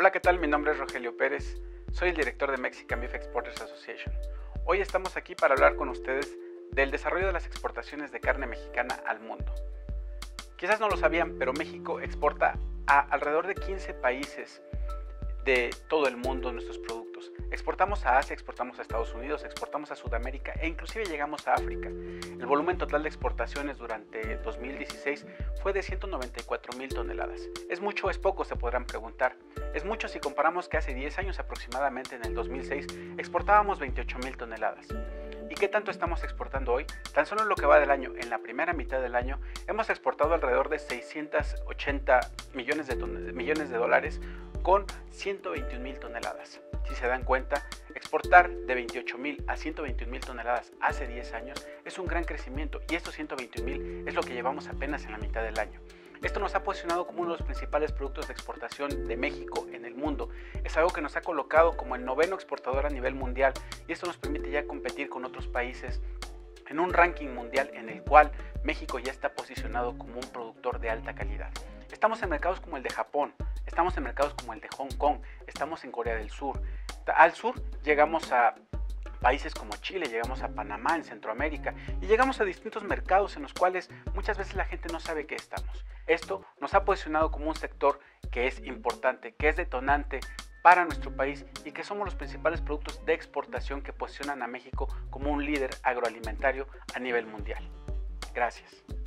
Hola, ¿qué tal? Mi nombre es Rogelio Pérez, soy el director de Mexican Beef Exporters Association. Hoy estamos aquí para hablar con ustedes del desarrollo de las exportaciones de carne mexicana al mundo. Quizás no lo sabían, pero México exporta a alrededor de 15 países de todo el mundo nuestros productos. Exportamos a Asia, exportamos a Estados Unidos, exportamos a Sudamérica e inclusive llegamos a África. El volumen total de exportaciones durante 2016 fue de 194,000 toneladas. ¿Es mucho o es poco?, se podrán preguntar. Es mucho si comparamos que hace 10 años aproximadamente, en el 2006, exportábamos 28,000 toneladas. ¿Y qué tanto estamos exportando hoy? Tan solo en lo que va del año, en la primera mitad del año, hemos exportado alrededor de 680 millones de dólares con 121,000 toneladas. Si se dan cuenta, exportar de 28,000 a 121,000 toneladas hace 10 años es un gran crecimiento, y estos 121,000 es lo que llevamos apenas en la mitad del año. Esto nos ha posicionado como uno de los principales productos de exportación de México en el mundo. Es algo que nos ha colocado como el 9º exportador a nivel mundial, y esto nos permite ya competir con otros países en un ranking mundial en el cual México ya está posicionado como un productor de alta calidad. Estamos en mercados como el de Japón, estamos en mercados como el de Hong Kong, estamos en Corea del Sur. Al sur llegamos a países como Chile, llegamos a Panamá en Centroamérica y llegamos a distintos mercados en los cuales muchas veces la gente no sabe que estamos. Esto nos ha posicionado como un sector que es importante, que es detonante para nuestro país, y que somos los principales productos de exportación que posicionan a México como un líder agroalimentario a nivel mundial. Gracias.